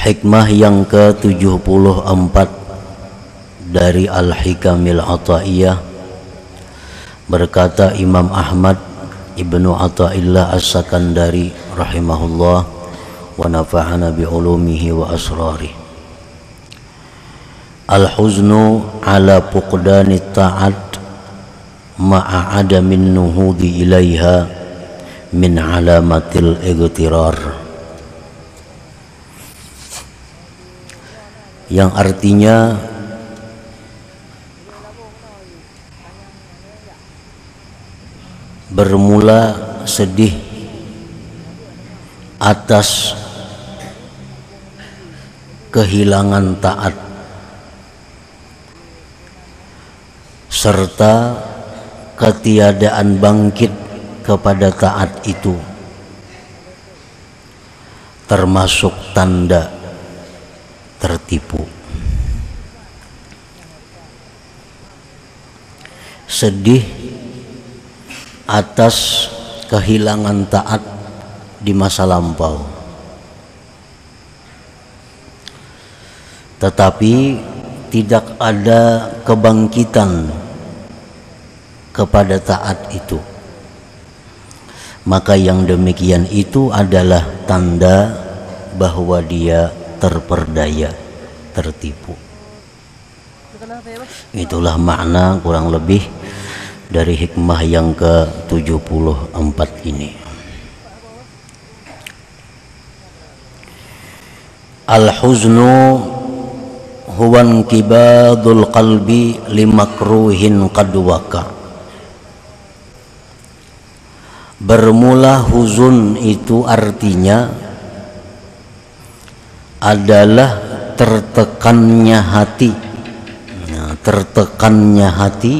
Hikmah yang ke-74 dari Al-Hikamil Ata'iyah, berkata Imam Ahmad Ibnu Ata'illah As-Sakandari rahimahullah wa nafa'ana bi'ulumihi wa asrarih. Al-huznu ala fuqdani ta'at ma'a adamin nuhudi ilaiha min alamatil igtirar, yang artinya bermula sedih atas kehilangan taat serta ketiadaan bangkit kepada taat itu termasuk tanda tertipu. Sedih atas kehilangan taat di masa lampau, tetapi tidak ada kebangkitan kepada taat itu, maka yang demikian itu adalah tanda bahwa dia terperdaya, tertipu. Itulah makna kurang lebih dari hikmah yang ke-74 ini. Al-huznu huwa inkibadul qalbi limakruhin qad waqa. Bermula huzun itu artinya adalah tertekannya hati. Nah, tertekannya hati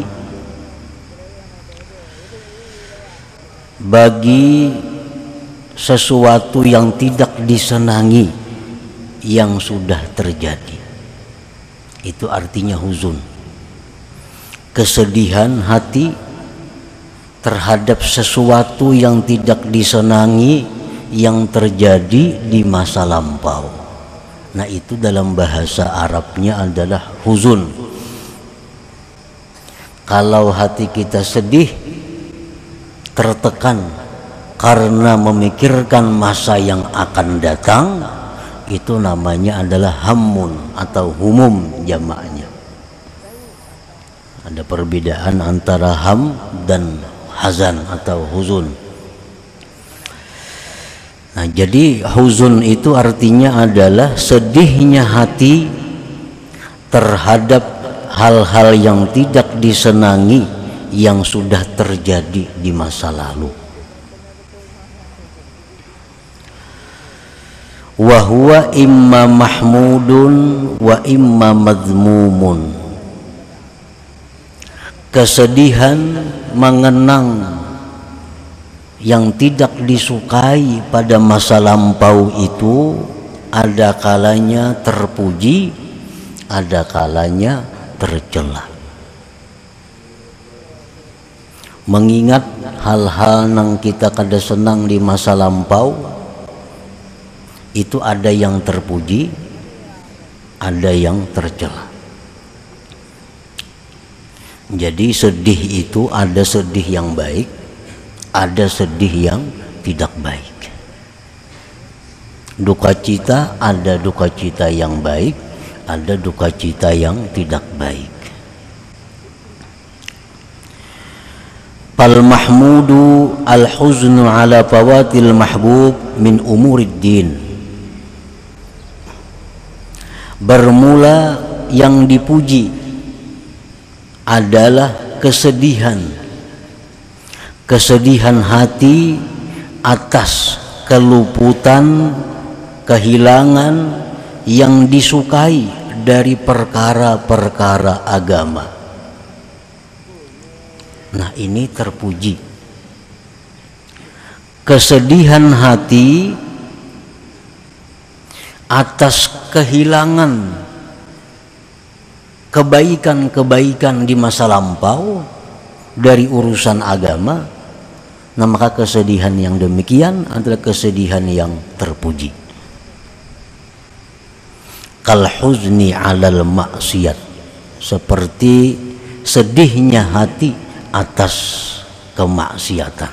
bagi sesuatu yang tidak disenangi yang sudah terjadi. Itu artinya huzun. Kesedihan hati terhadap sesuatu yang tidak disenangi yang terjadi di masa lampau. Nah, itu dalam bahasa Arabnya adalah huzun. Kalau hati kita sedih, tertekan karena memikirkan masa yang akan datang, itu namanya adalah hammun atau humum jamaknya. Ada perbedaan antara ham dan hazan atau huzun. Nah, jadi huzun itu artinya adalah sedihnya hati terhadap hal-hal yang tidak disenangi yang sudah terjadi di masa lalu. Wa huwa imma mahmudun wa imma madhmumun. Kesedihan mengenang yang tidak disukai pada masa lampau itu ada kalanya terpuji, ada kalanya tercela. Mengingat hal-hal yang kita kada senang di masa lampau itu ada yang terpuji, ada yang tercela. Jadi sedih itu ada sedih yang baik, ada sedih yang tidak baik. Duka cita ada duka cita yang baik, ada duka cita yang tidak baik. Fal mahmudu al-huznu ala fawatil mahbub min umurid din. Bermula yang dipuji adalah kesedihan hati atas keluputan, kehilangan yang disukai dari perkara-perkara agama. Nah, ini terpuji. Kesedihan hati atas kehilangan kebaikan-kebaikan di masa lampau dari urusan agama. Nah, maka kesedihan yang demikian adalah kesedihan yang terpuji. kal huzni 'alal maksiyat, seperti sedihnya hati atas kemaksiatan.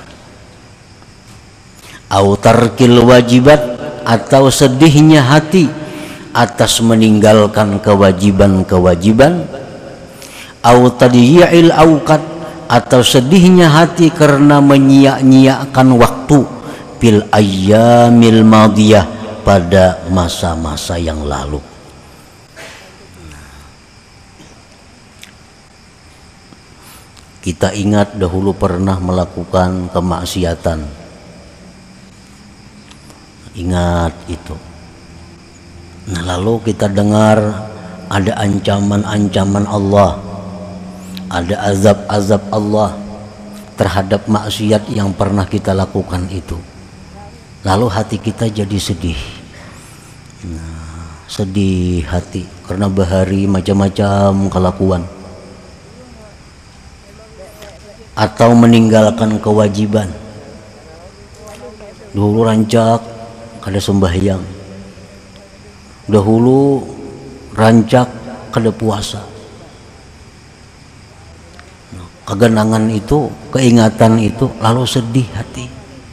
Au tarkil wajibat, atau sedihnya hati atas meninggalkan kewajiban-kewajiban. Au tadyi'il awqat, atau sedihnya hati karena menyia-nyiakan waktu fil ayyamil madiyah, pada masa-masa yang lalu. Kita ingat dahulu pernah melakukan kemaksiatan, ingat itu. Nah, lalu kita dengar ada ancaman-ancaman Allah, ada azab-azab Allah terhadap maksiat yang pernah kita lakukan itu. Lalu hati kita jadi sedih. Nah, sedih hati karena bahari macam-macam kelakuan, atau meninggalkan kewajiban. Dahulu rancak kada sembahyang, dahulu rancak kada puasa. Kegenangan itu, keingatan itu, lalu sedih hati.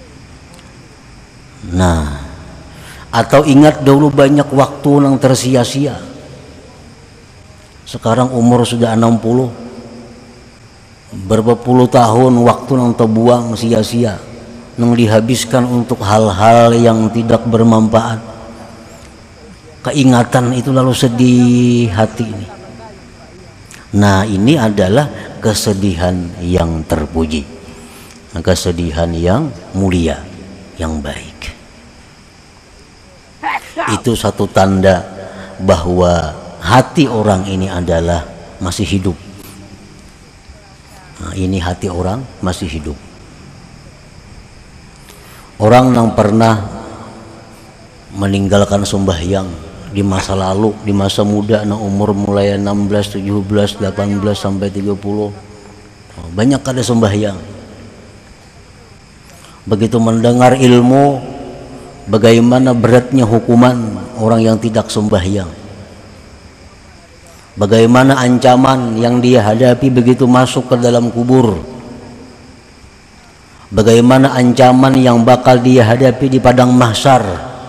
Nah, atau ingat dahulu banyak waktu yang tersia-sia. Sekarang umur sudah 60, berapa puluh tahun waktu yang terbuang sia-sia, yang dihabiskan untuk hal-hal yang tidak bermanfaat. Keingatan itu lalu sedih hati ini. Nah, ini adalah kesedihan yang terpuji, kesedihan yang mulia, yang baik. Itu satu tanda bahwa hati orang ini adalah masih hidup. Nah, ini hati orang masih hidup. Orang yang pernah meninggalkan sembahyang di masa lalu, di masa muda, nah umur mulai 16, 17, 18 sampai 30, banyak kada sembahyang. Begitu mendengar ilmu, bagaimana beratnya hukuman orang yang tidak sembahyang, bagaimana ancaman yang dia hadapi begitu masuk ke dalam kubur, bagaimana ancaman yang bakal dia hadapi di padang mahsyar,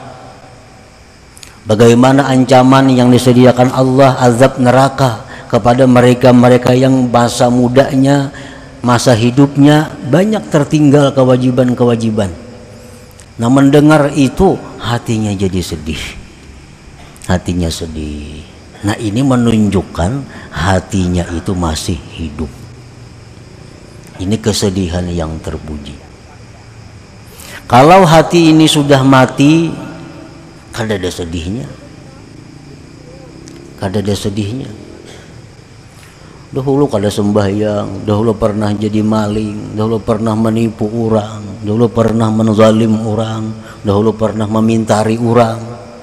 bagaimana ancaman yang disediakan Allah azab neraka kepada mereka-mereka yang masa mudanya, masa hidupnya banyak tertinggal kewajiban-kewajiban. Nah, mendengar itu hatinya jadi sedih, hatinya sedih. Nah, ini menunjukkan hatinya itu masih hidup. Ini kesedihan yang terpuji. Kalau hati ini sudah mati, kada ada sedihnya, kada ada sedihnya. Dahulu kada sembahyang, dahulu pernah jadi maling, dahulu pernah menipu orang, dahulu pernah menzalim orang, dahulu pernah memintari orang.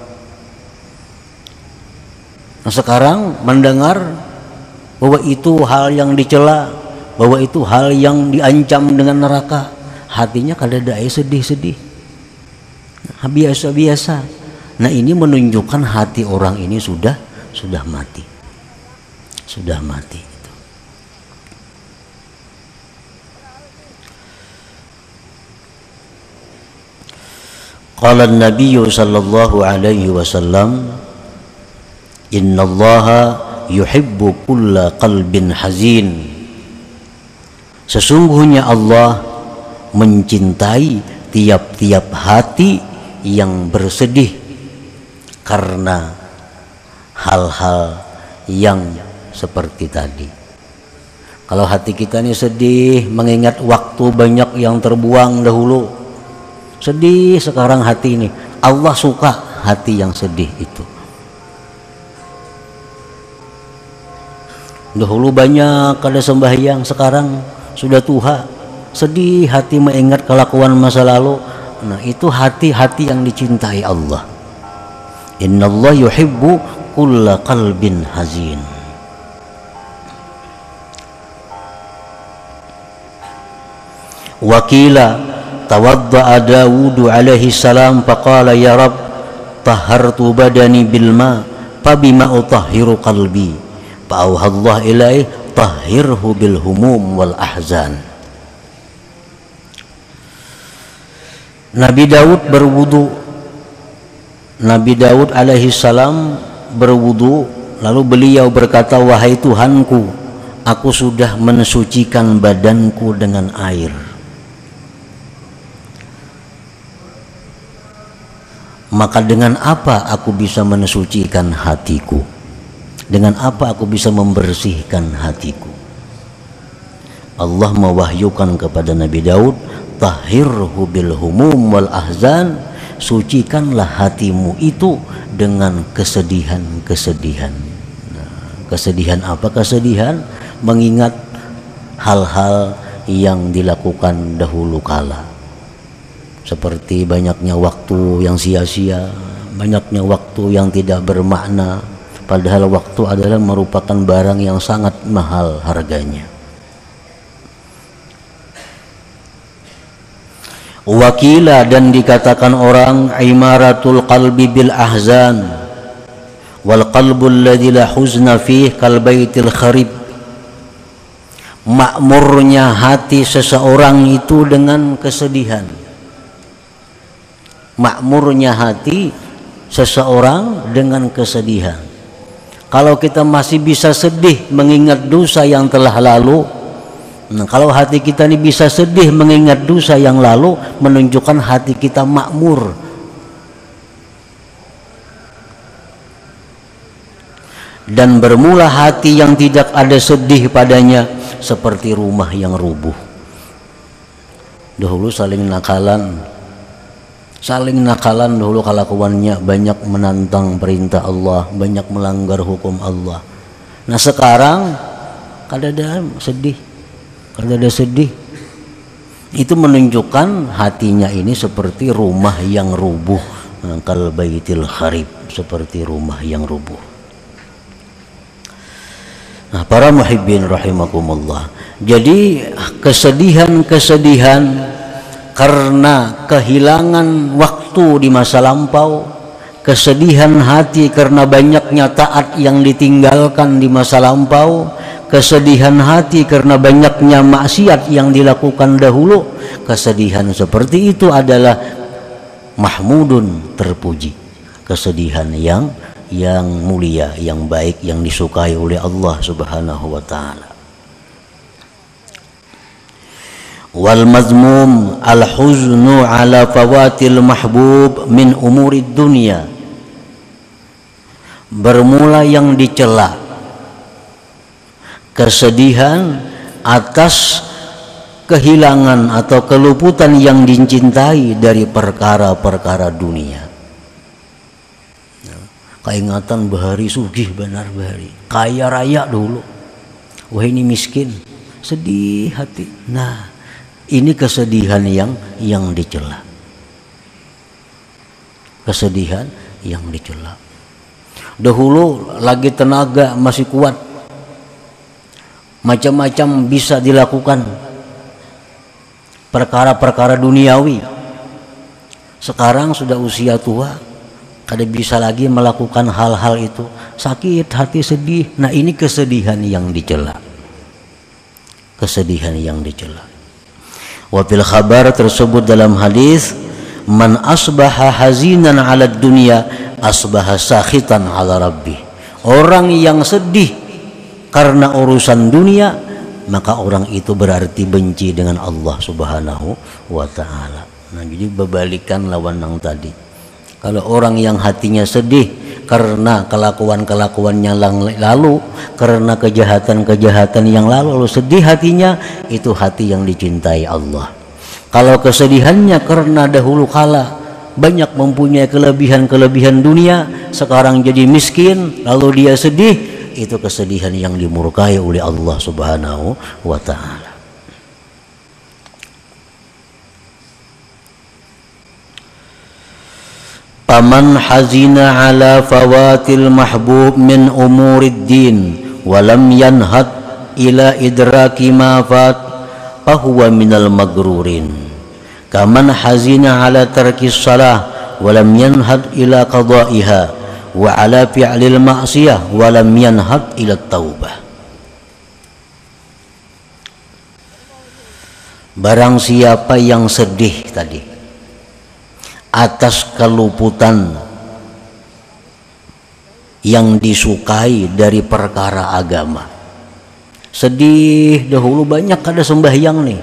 Nah, sekarang mendengar bahwa itu hal yang dicela, bahwa itu hal yang diancam dengan neraka, hatinya kada ada sedih-sedih, biasa-biasa. Nah, ini menunjukkan hati orang ini sudah mati, sudah mati. Qala an-nabiy sallallahu alaihi wasallam, innallaha yuhibbu kulla qalbin hazin. Sesungguhnya Allah mencintai tiap-tiap hati yang bersedih karena hal-hal yang seperti tadi. Kalau hati kita ini sedih mengingat waktu banyak yang terbuang dahulu, sedih sekarang hati ini, Allah suka hati yang sedih itu. Dahulu banyak kada sembahyang, sekarang sudah tua, sedih hati mengingat kelakuan masa lalu. Nah, itu hati-hati yang dicintai Allah. Innallaha yuhibbu kulla qalbin hazin. Wakila tawadda'a Dawud alaihi salam faqala ya Rabb tahartu badani bil ma fa bima utahhiru qalbi fa auhallahu ilaihi tahhirhu bil humum wal ahzan. Nabi Daud berwudu. Nabi Daud alaihi salam berwudu, lalu beliau berkata, wahai Tuhanku, aku sudah mensucikan badanku dengan air. Maka dengan apa aku bisa mensucikan hatiku? Dengan apa aku bisa membersihkan hatiku? Allah mewahyukan kepada Nabi Daud, tahhirhu bil humum wal ahzan, sucikanlah hatimu itu dengan kesedihan-kesedihan. Nah, kesedihan apa? Kesedihan mengingat hal-hal yang dilakukan dahulu kala, seperti banyaknya waktu yang sia-sia, banyaknya waktu yang tidak bermakna, padahal waktu adalah merupakan barang yang sangat mahal harganya. Wakila, dan dikatakan orang, imaratul qalbi bil ahzan wal qalbul ladzi la huzna fih kal baitil kharib. Makmurnya hati seseorang itu dengan kesedihan. Makmurnya hati seseorang dengan kesedihan. Kalau kita masih bisa sedih mengingat dosa yang telah lalu, nah, kalau hati kita ini bisa sedih mengingat dosa yang lalu, menunjukkan hati kita makmur. Dan bermula hati yang tidak ada sedih padanya seperti rumah yang rubuh. Dahulu saling nakalan dahulu kelakuannya, banyak menantang perintah Allah, banyak melanggar hukum Allah. Nah sekarang kadang sedih. Kalau ada sedih, itu menunjukkan hatinya ini seperti rumah yang rubuh, kal baitil kharib, seperti rumah yang rubuh. Nah, para muhibbin rahimakumullah, jadi kesedihan-kesedihan karena kehilangan waktu di masa lampau, kesedihan hati karena banyaknya taat yang ditinggalkan di masa lampau, kesedihan hati karena banyaknya maksiat yang dilakukan dahulu, kesedihan seperti itu adalah mahmudun, terpuji, kesedihan yang mulia, yang baik, yang disukai oleh Allah Subhanahu wa taala. Wal mazmum al huznu ala fawatil mahbub min umurid dunya. Bermula yang dicela, kesedihan atas kehilangan atau keluputan yang dicintai dari perkara-perkara dunia. Keingatan bahari sugih benar bahari, kaya raya dulu, wah ini miskin, sedih hati. Nah ini kesedihan yang dicela, kesedihan yang dicela. Dahulu lagi tenaga masih kuat, macam-macam bisa dilakukan perkara-perkara duniawi. Sekarang sudah usia tua, kada bisa lagi melakukan hal-hal itu, sakit hati, sedih. Nah ini kesedihan yang dicela, kesedihan yang dicela. Wa fil khabar tersebut dalam hadis, man asbaha hazinan 'ala dunya asbaha sakhitan 'ala rabbih. Orang yang sedih karena urusan dunia, maka orang itu berarti benci dengan Allah Subhanahu wa taala. Nah, jadi berbalikan lawan yang tadi. Kalau orang yang hatinya sedih karena kelakuan-kelakuan yang lalu, karena kejahatan-kejahatan yang lalu sedih hatinya, itu hati yang dicintai Allah. Kalau kesedihannya karena dahulu kala banyak mempunyai kelebihan-kelebihan dunia, sekarang jadi miskin, lalu dia sedih, itu kesedihan yang dimurkai oleh Allah Subhanahu wa taala. Faman hazina ala fawatil mahbub min umurid din walam yanhad ila idraki ma fat fahuwa minal magrurin. Kaman hazina ala tarkis salah walam yanhad ila qada'iha wa ala fi'lil ma'siyah wa lam yanhad ila taubah. Barang siapa yang sedih tadi atas keluputan yang disukai dari perkara agama, sedih dahulu banyak kada sembahyang nih,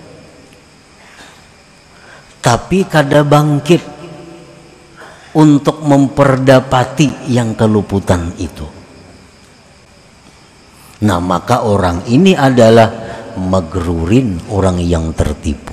tapi kada bangkit untuk memperdapati yang keluputan itu. Nah, maka orang ini adalah magrurin, orang yang tertipu.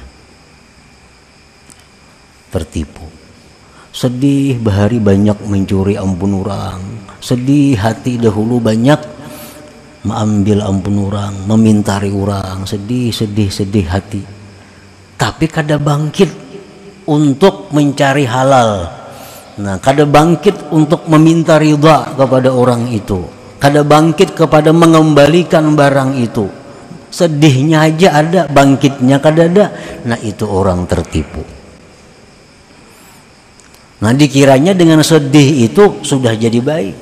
Tertipu. Sedih bahari banyak mencuri ampun orang, sedih hati dahulu banyak mengambil ampun orang, memintari orang, sedih hati, tapi kada bangkit untuk mencari halal. Nah, kada bangkit untuk meminta ridha kepada orang itu, kada bangkit kepada mengembalikan barang itu. Sedihnya aja ada, bangkitnya kada ada. Nah, itu orang tertipu. Nah, dikiranya dengan sedih itu sudah jadi baik,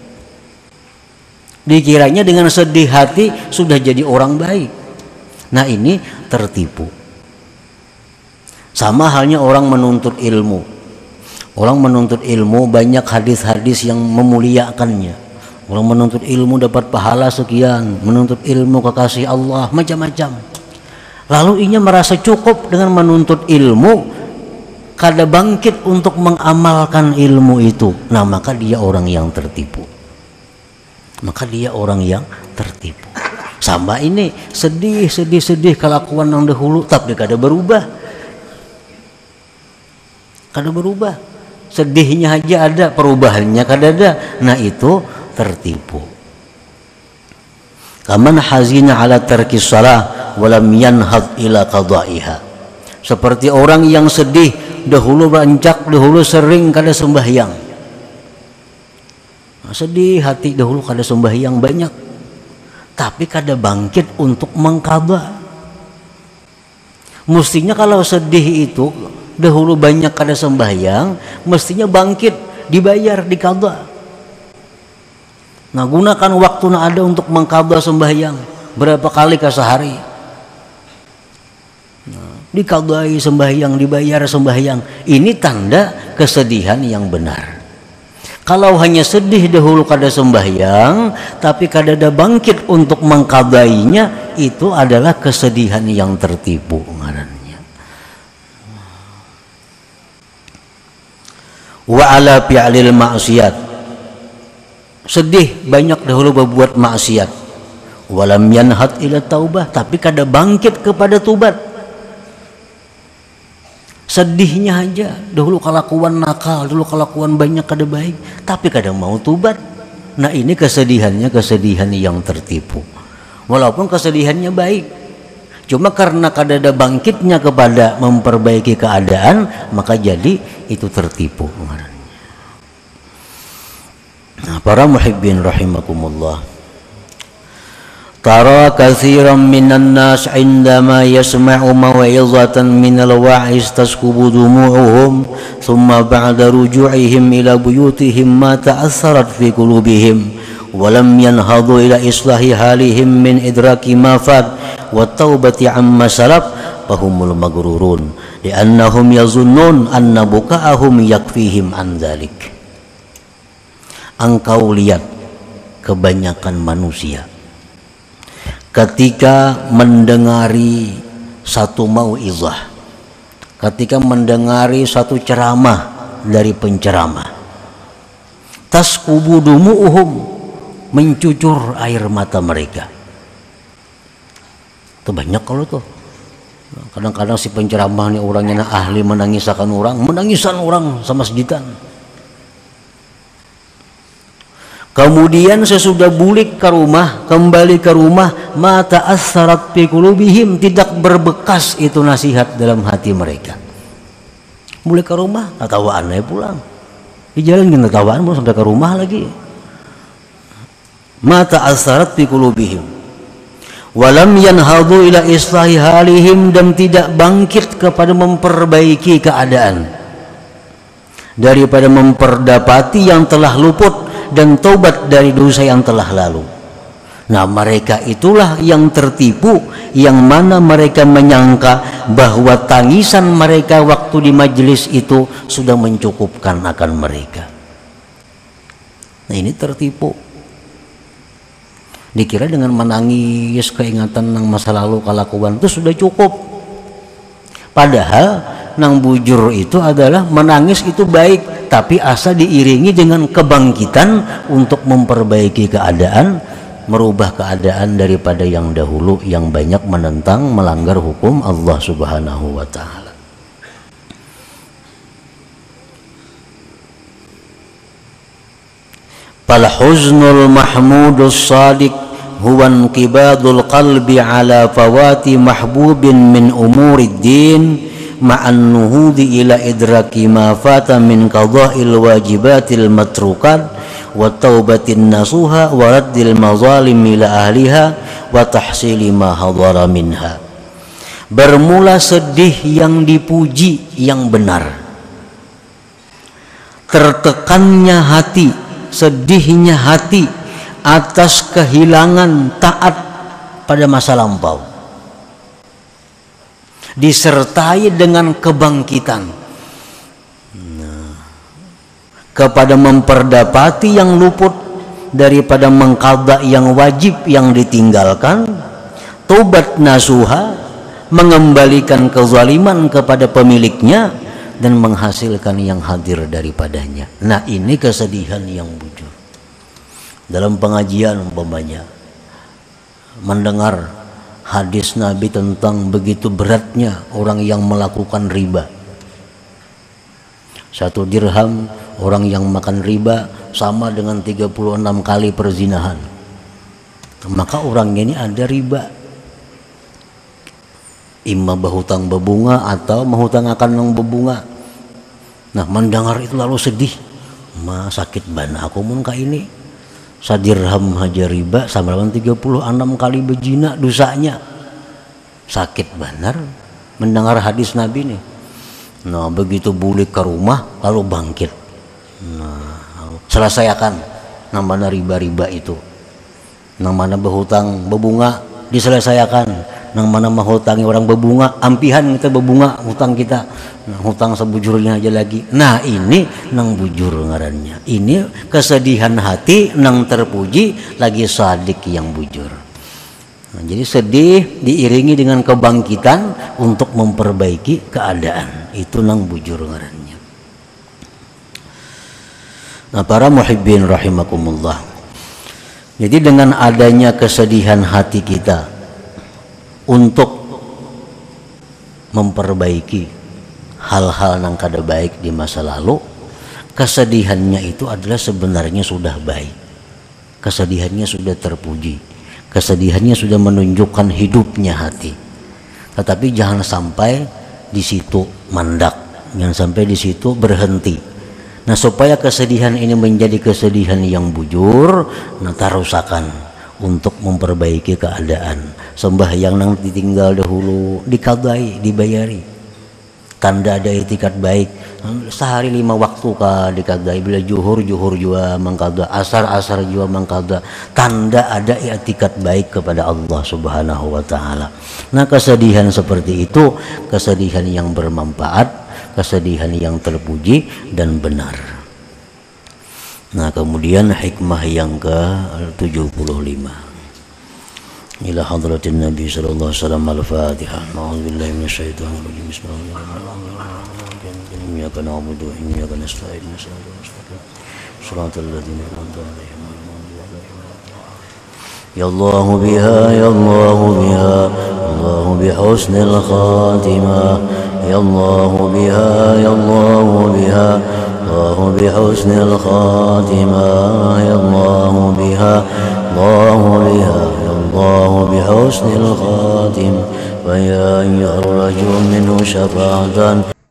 dikiranya dengan sedih hati sudah jadi orang baik. Nah, ini tertipu. Sama halnya orang menuntut ilmu. Orang menuntut ilmu banyak hadis-hadis yang memuliakannya. Orang menuntut ilmu dapat pahala sekian, menuntut ilmu kekasih Allah, macam-macam. Lalu ia merasa cukup dengan menuntut ilmu, kada bangkit untuk mengamalkan ilmu itu. Nah, maka dia orang yang tertipu. Maka dia orang yang tertipu. Sama ini, sedih kelakuan yang dahulu, tapi kada berubah. Kada berubah. Sedihnya aja ada, perubahannya kada ada. Nah, itu tertipu. Kaman hazina ala tarkis shalah walam yanhad ila qada'iha. Seperti orang yang sedih dahulu rancak, dahulu sering kada sembahyang. Nah, sedih hati dahulu kada sembahyang banyak, tapi kada bangkit untuk mengqadha. Mestinya kalau sedih itu dahulu banyak kada sembahyang, mestinya bangkit, dibayar, diqadha. Nah, gunakan waktu yang ada untuk mengqadha sembahyang. Berapa kali ke sehari? Nah, diqadai sembahyang, dibayar sembahyang. Ini tanda kesedihan yang benar. Kalau hanya sedih dahulu kada sembahyang, tapi kada ada bangkit untuk mengqadainya, itu adalah kesedihan yang tertipu ngarannya. Wa ala fi'lil ma'siyat. Sedih banyak dahulu berbuat maksiat, walam yanhad ila taubah, tapi kada bangkit kepada tubat. Sedihnya aja dahulu kelakuan nakal, dahulu kelakuan banyak kada baik, tapi kada mau tubat. Nah, ini kesedihannya kesedihan yang tertipu. Walaupun kesedihannya baik, cuma karena kada ada bangkitnya kepada memperbaiki keadaan, maka jadi itu tertipu. Nah, para muhibbin rahimakumullah, tara katsiran minan nas indama yasma'u maw'izatan minal wa'iz taskubu dumu'uhum thumma ba'da ruju'ihim ila buyutihim ma ta'assarat fi qulubihim wa lam yanhadu ila islahi halihim min idraki ma fat wa taubati amma salaf fahumul maghrurun li'annahum yazunnun anna buka'ahum yakfihim an dzalik. Engkau lihat kebanyakan manusia ketika mendengari satu mau'izah, ketika mendengari satu ceramah dari penceramah, taskubu dumu'uhum, mencucur air mata mereka. Itu banyak kalau tuh. Kadang-kadang si penceramah ini orangnya ahli menangisakan orang sama sejitan. Kemudian sesudah bulik ke rumah, kembali ke rumah, mata assarat fi qulubihim, tidak berbekas itu nasihat dalam hati mereka. Bulik ke rumah, tatawaan aja pulang. Di jalan kita tatawaan belum sampai ke rumah lagi. Mata assarat fi qulubihim. Walam yanhadu ila islahi halihim, dan tidak bangkit kepada memperbaiki keadaan. daripada memperdapati yang telah luput dan taubat dari dosa yang telah lalu. Nah, mereka itulah yang tertipu, yang mana mereka menyangka bahwa tangisan mereka waktu di majelis itu sudah mencukupkan akan mereka. Nah, ini tertipu. Dikira dengan menangis keingatan nang masa lalu kalakuan itu sudah cukup. Padahal nang bujur itu adalah menangis itu baik, tapi asa diiringi dengan kebangkitan untuk memperbaiki keadaan, merubah keadaan daripada yang dahulu yang banyak menentang, melanggar hukum Allah Subhanahu wa taala. Fal huznul mahmudus sadiq huwa inqibadul qalbi ala fawati mahbubin min umurid din ma'an nuhudi ila idraki ma fata min qada'il wajibatil matrukat wa taubatin nasuha wa raddil mazalim ila ahliha wa tahsili ma hadara minha. Bermula sedih yang dipuji yang benar, tertekannya hati, sedihnya hati atas kehilangan taat pada masa lampau, disertai dengan kebangkitan kepada memperdapati yang luput daripada mengqadha yang wajib yang ditinggalkan, taubat nasuha, mengembalikan kezaliman kepada pemiliknya dan menghasilkan yang hadir daripadanya. Nah, ini kesedihan yang bujur. Dalam pengajian umpamanya mendengar hadis Nabi tentang begitu beratnya orang yang melakukan riba. 1 dirham orang yang makan riba sama dengan 36 kali perzinahan. Maka orang ini ada riba, imma berhutang berbunga atau menghutang akan nang berbunga. Nah, mendengar itu lalu sedih, ma sakit bana aku mun ka ini. 1 dirham haja riba sama dengan 36 kali berzina dosanya. Sakit benar mendengar hadis Nabi nih. Nah, begitu bulik ke rumah lalu bangkit. Nah, selesaikan namanya riba-riba itu. Nang mana berhutang berbunga diselesaikan. Nang mana menghutangi orang berbunga, ampihan kita berbunga hutang kita. Nah, hutang sebujurnya aja lagi. Nah, ini nang bujur ngarannya. Ini kesedihan hati nang terpuji lagi sadik yang bujur. Nah, jadi sedih diiringi dengan kebangkitan untuk memperbaiki keadaan. Itu nang bujur ngarannya. Nah, para muhibbin rahimakumullah. Jadi dengan adanya kesedihan hati kita untuk memperbaiki hal-hal yang kada baik di masa lalu, kesedihannya itu adalah sebenarnya sudah baik. Kesedihannya sudah terpuji. Kesedihannya sudah menunjukkan hidupnya hati. Tetapi jangan sampai di situ mandak, jangan sampai di situ berhenti. Nah, supaya kesedihan ini menjadi kesedihan yang bujur, nah tarusakan untuk memperbaiki keadaan. Sembahyang nang ditinggal dahulu dikadai, dibayari. Tanda ada itikat baik. Sehari 5 waktu kah dikadai. Bila juhur juga mengkada, asar juga mengkada. Tanda ada itikat baik kepada Allah Subhanahu wa taala. Nah, kesedihan seperti itu kesedihan yang bermanfaat, kesedihan yang terpuji dan benar. Nah, kemudian hikmah yang ke-75. Ila hadratin Nabi sallallahu alaihi wasallam al-Fatihah. A'udzubillahi minasyaitonir rajim. Bismillahirrahmanirrahim. Iyyaka na'budu wa iyyaka nasta'in. Shiratal ladzina an'amta 'alaihim ghairil maghdubi 'alaihim. Ya Allah biha, ya Allah biha, Allah bihusnil khatimah. Ya Allah biha, ya Allah biha, Allah bihusnil khatimah. Ya Allah biha, Allah biha, الله بحسن الخاتم ويا أيها الرجل منه شفاعة